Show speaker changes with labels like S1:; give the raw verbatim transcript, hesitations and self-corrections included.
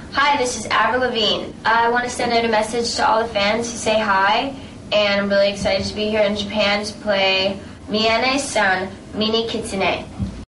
S1: Hi, this is Avril Lavigne. I want to send out a message to all the fans to say hi, and I'm really excited to be here in Japan to play Miyane's son, Mini Kitsune.